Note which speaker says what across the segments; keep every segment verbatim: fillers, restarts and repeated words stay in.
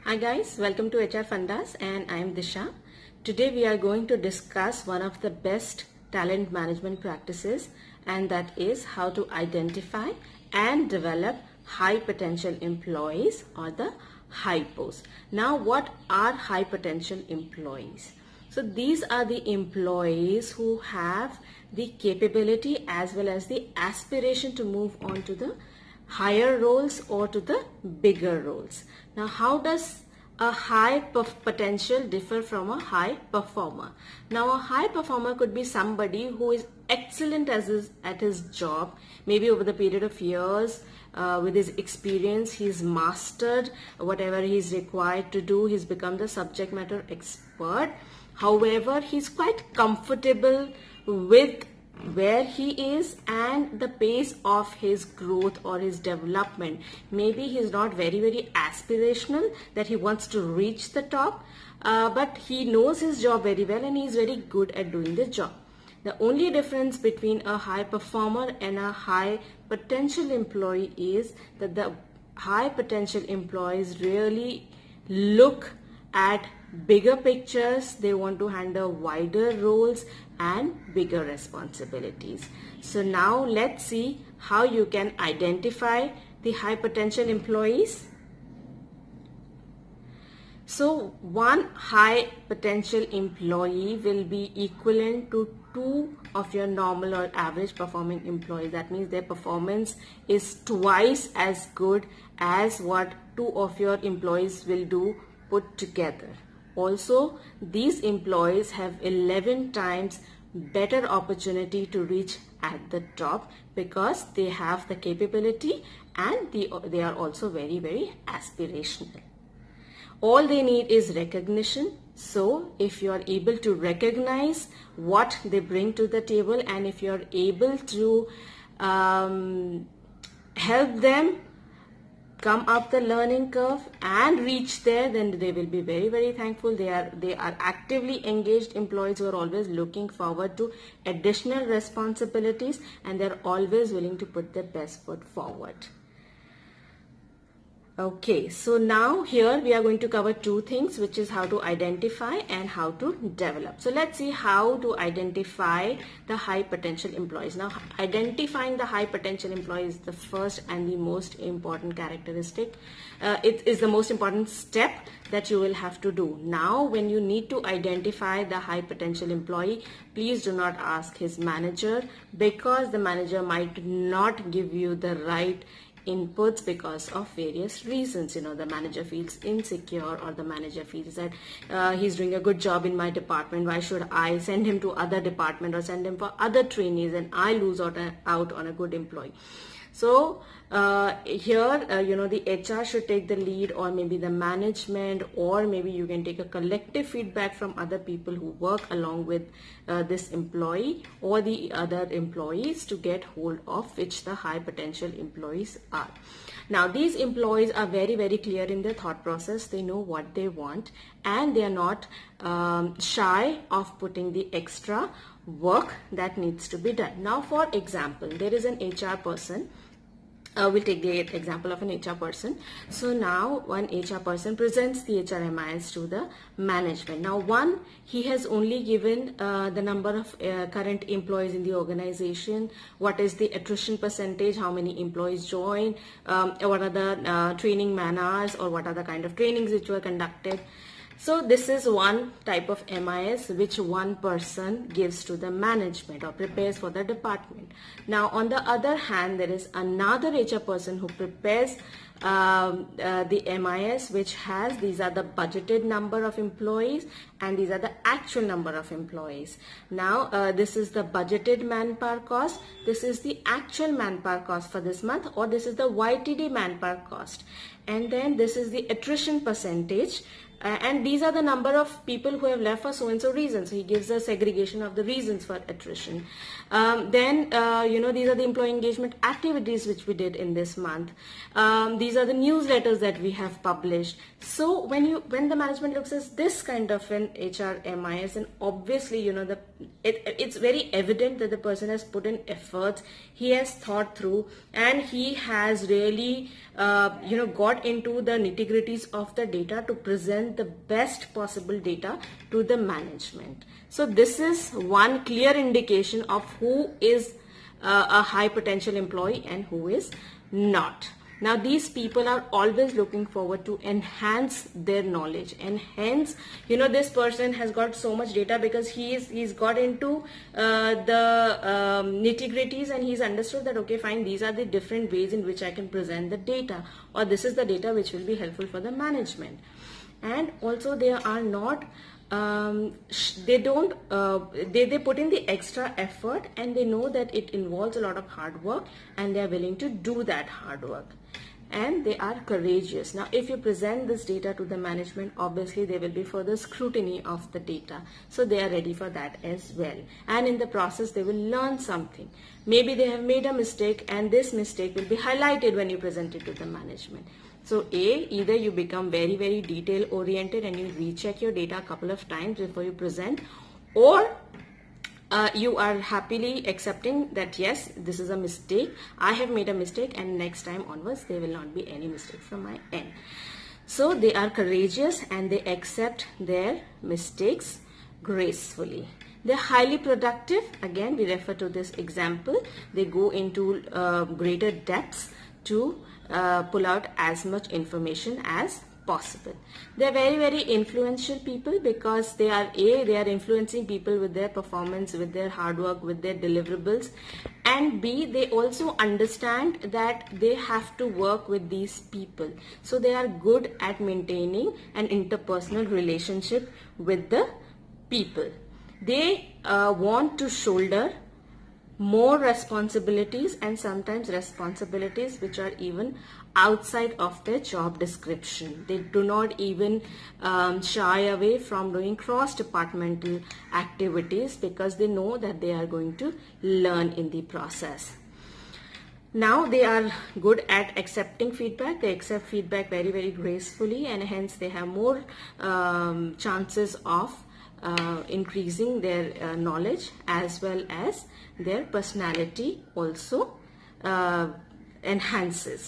Speaker 1: Hi guys, welcome to H R Fundas and I am Disha. Today we are going to discuss one of the best talent management practices, and that is how to identify and develop high potential employees, or the hypos. Now what are high potential employees? So these are the employees who have the capability as well as the aspiration to move on to the higher roles or to the bigger roles. Now, how does a high potential differ from a high performer? Now, a high performer could be somebody who is excellent as his, at his job. Maybe over the period of years, uh, with his experience, he's mastered whatever he's required to do. He's become the subject matter expert. However, he's quite comfortable with where he is and the pace of his growth or his development. Maybe he's not very very aspirational that he wants to reach the top, uh, but he knows his job very well and he's very good at doing the job. The only difference between a high performer and a high potential employee is that the high potential employees really look at bigger pictures. They want to handle wider roles and bigger responsibilities. So now let's see how you can identify the high potential employees. So one high potential employee will be equivalent to two of your normal or average performing employees. That means their performance is twice as good as what two of your employees will do put together. Also, these employees have eleven times better opportunity to reach at the top because they have the capability and the, they are also very very aspirational. All they need is recognition. So if you are able to recognize what they bring to the table, and if you are able to um, help them come up the learning curve and reach there, then they will be very very thankful. They are they are actively engaged employees who are always looking forward to additional responsibilities, and they're always willing to put their best foot forward. Okay, so now here we are going to cover two things, which is how to identify and how to develop. So let's see how to identify the high potential employees. Now, identifying the high potential employees is the first and the most important characteristic. Uh, it is the most important step that you will have to do. Now, when you need to identify the high potential employee, please do not ask his manager, because the manager might not give you the right inputs because of various reasons. You know, the manager feels insecure, or the manager feels that uh, he's doing a good job in my department. Why should I send him to other department or send him for other trainees and I lose out, out on a good employee? So uh, here, uh, you know, the H R should take the lead, or maybe the management, or maybe you can take a collective feedback from other people who work along with uh, this employee or the other employees to get hold of which the high potential employees are. Now, these employees are very very clear in their thought process. They know what they want, and they are not um, shy of putting the extra work that needs to be done. Now, for example, there is an H R person. Uh, we'll take the example of an H R person. So now one H R person presents the H R M I S to the management. Now, one, he has only given uh, the number of uh, current employees in the organization, what is the attrition percentage, how many employees join, um, what are the uh, training man hours, or what are the kind of trainings which were conducted. So this is one type of M I S which one person gives to the management or prepares for the department. Now, on the other hand, there is another H R person who prepares um, uh, the M I S, which has, these are the budgeted number of employees and these are the actual number of employees. Now, uh, this is the budgeted manpower cost, this is the actual manpower cost for this month, or this is the Y T D manpower cost, and then this is the attrition percentage. Uh, and these are the number of people who have left for so and so reasons. So he gives a segregation of the reasons for attrition. Um, then, uh, you know, these are the employee engagement activities which we did in this month. Um, these are the newsletters that we have published. So when you, when the management looks at this kind of an H R M I S, and obviously, you know, the it, it's very evident that the person has put in effort, he has thought through, and he has really, uh, you know, got got into the nitty-gritties of the data to present the best possible data to the management. So this is one clear indication of who is uh, a high potential employee and who is not. Now these people are always looking forward to enhance their knowledge, and hence, you know, this person has got so much data because he is he's got into uh, the um, nitty-gritties, and he's understood that, okay, fine, these are the different ways in which I can present the data, or this is the data which will be helpful for the management. And also they are not um, they don't uh, they, they put in the extra effort, and they know that it involves a lot of hard work, and they are willing to do that hard work, and they are courageous. Now if you present this data to the management, obviously there will be further scrutiny of the data, so they are ready for that as well, and in the process they will learn something. Maybe they have made a mistake, and this mistake will be highlighted when you present it to the management. So A, either you become very very detail oriented and you recheck your data a couple of times before you present, or uh, you are happily accepting that yes, this is a mistake, I have made a mistake, and next time onwards there will not be any mistake from my end. So they are courageous and they accept their mistakes gracefully. They're highly productive. Again, we refer to this example. They go into uh, greater depths to uh, pull out as much information as possible. They're very very influential people because they are A, they are influencing people with their performance, with their hard work, with their deliverables, and B, they also understand that they have to work with these people. So they are good at maintaining an interpersonal relationship with the people. They uh, want to shoulder more responsibilities, and sometimes responsibilities which are even outside of their job description. They do not even um, shy away from doing cross-departmental activities because they know that they are going to learn in the process. Now they are good at accepting feedback. They accept feedback very very gracefully, and hence they have more um, chances of Uh, increasing their uh, knowledge, as well as their personality also uh, enhances.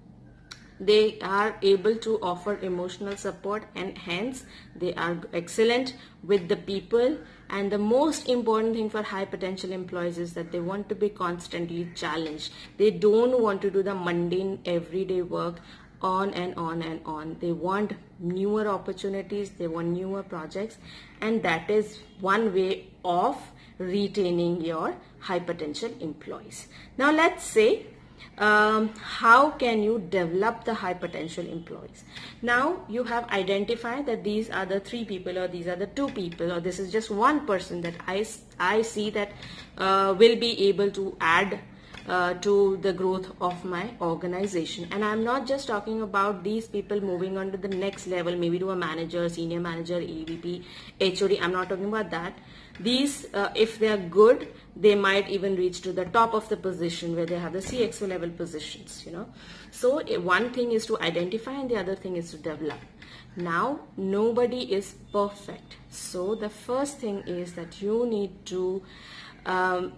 Speaker 1: They are able to offer emotional support, and hence they are excellent with the people. And the most important thing for high potential employees is that they want to be constantly challenged. They don't want to do the mundane everyday work on and on and on. They want newer opportunities, they want newer projects, and that is one way of retaining your high potential employees. Now let's say um, how can you develop the high potential employees? Now you have identified that these are the three people, or these are the two people, or this is just one person that I, I see that uh, will be able to add Uh, to the growth of my organization. And I'm not just talking about these people moving on to the next level, maybe to a manager, senior manager, E V P, H O D. I'm not talking about that. These, uh, if they are good, they might even reach to the top of the position where they have the C X O level positions, you know. So one thing is to identify, and the other thing is to develop. Now nobody is perfect. So the first thing is that you need to um,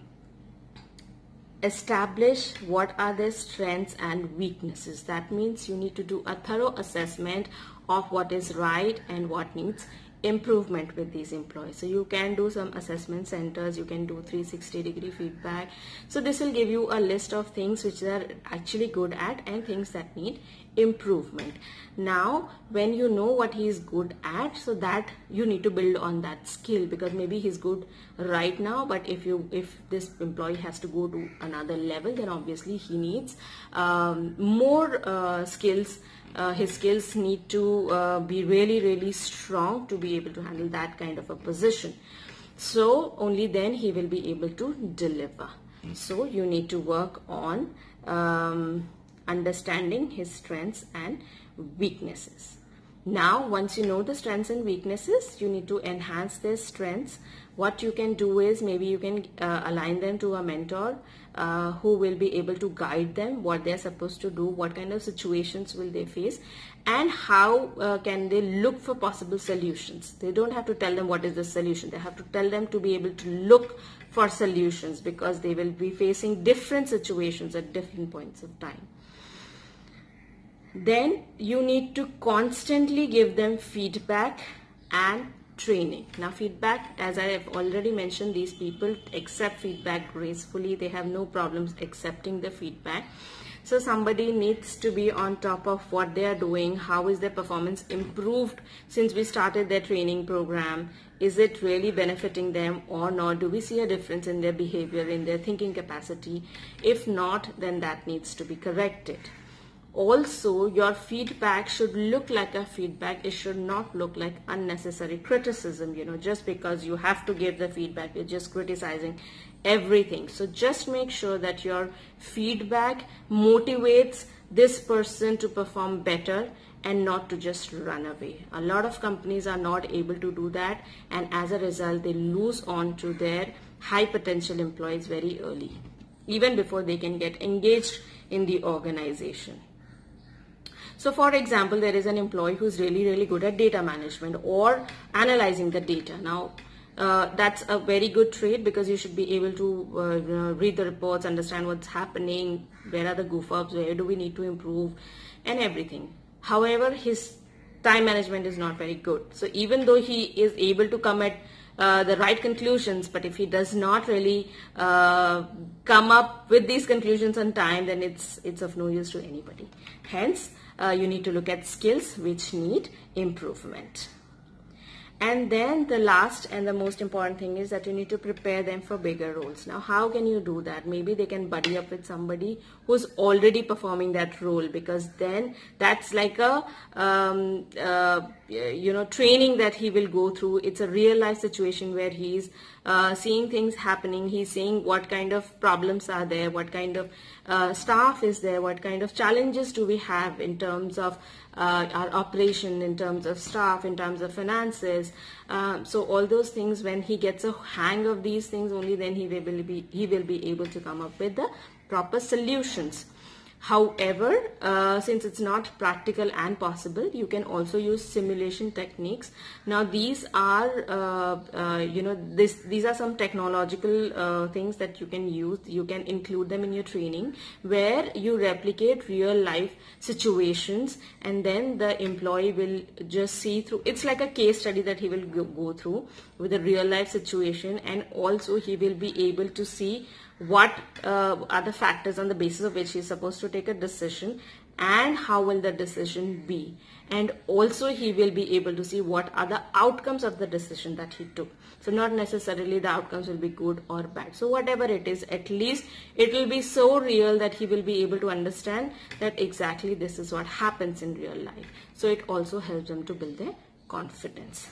Speaker 1: establish what are their strengths and weaknesses. That means you need to do a thorough assessment of what is right and what needs improvement with these employees. So you can do some assessment centers, you can do three sixty degree feedback. So this will give you a list of things which they are actually good at and things that need improvement. Now when you know what he is good at, so that you need to build on that skill, because maybe he's good right now, but if you if this employee has to go to another level, then obviously he needs um, more uh, skills. Uh, his skills need to uh, be really really strong to be able to handle that kind of a position. So only then he will be able to deliver. So you need to work on um, understanding his strengths and weaknesses. Now once you know the strengths and weaknesses, you need to enhance their strengths. What you can do is maybe you can uh, align them to a mentor uh, who will be able to guide them what they're supposed to do, what kind of situations will they face, and how uh, can they look for possible solutions. They don't have to tell them what is the solution, they have to tell them to be able to look for solutions, because they will be facing different situations at different points of time. Then you need to constantly give them feedback and training. Now feedback, as I have already mentioned, these people accept feedback gracefully. They have no problems accepting the feedback. So somebody needs to be on top of what they are doing. How is their performance improved since we started their training program? Is it really benefiting them or not? Do we see a difference in their behavior, in their thinking capacity? If not, then that needs to be corrected. Also, your feedback should look like a feedback. It should not look like unnecessary criticism, you know, just because you have to give the feedback, you're just criticizing everything. So just make sure that your feedback motivates this person to perform better and not to just run away. A lot of companies are not able to do that, and as a result they lose on to their high potential employees very early, even before they can get engaged in the organization. So for example, there is an employee who's really really good at data management or analyzing the data. Now Uh, that's a very good trait, because you should be able to uh, you know, read the reports, understand what's happening, where are the goof ups, where do we need to improve, and everything. However, his time management is not very good. So even though he is able to come at uh, the right conclusions, but if he does not really uh, come up with these conclusions on time, then it's it's of no use to anybody. Hence, uh, you need to look at skills which need improvement. And then the last and the most important thing is that you need to prepare them for bigger roles. Now, how can you do that? Maybe they can buddy up with somebody who's already performing that role, because then that's like a, um, uh, you know, training that he will go through. It's a real life situation where he's uh, seeing things happening. He's seeing what kind of problems are there, what kind of uh, staff is there, what kind of challenges do we have in terms of Uh, our operation, in terms of staff, in terms of finances. Uh, so all those things, when he gets a hang of these things, only then he will be he will be able to come up with the proper solutions. However, uh, since it's not practical and possible, you can also use simulation techniques. Now these are, uh, uh, you know, this, these are some technological uh, things that you can use. You can include them in your training, where you replicate real life situations, and then the employee will just see through. It's like a case study that he will go, go through with a real life situation, and also he will be able to see what uh, are the factors on the basis of which he is supposed to take a decision, and how will the decision be, and also he will be able to see what are the outcomes of the decision that he took. So not necessarily the outcomes will be good or bad. So whatever it is, at least it will be so real that he will be able to understand that exactly this is what happens in real life. So it also helps them to build their confidence.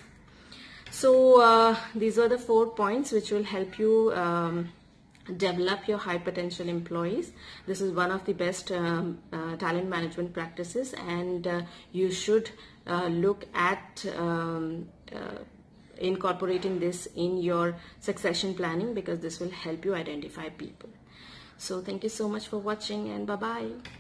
Speaker 1: So uh, these are the four points which will help you um, develop your high potential employees. This is one of the best um, uh, talent management practices, and uh, you should uh, look at um, uh, incorporating this in your succession planning, because this will help you identify people. So thank you so much for watching, and bye bye.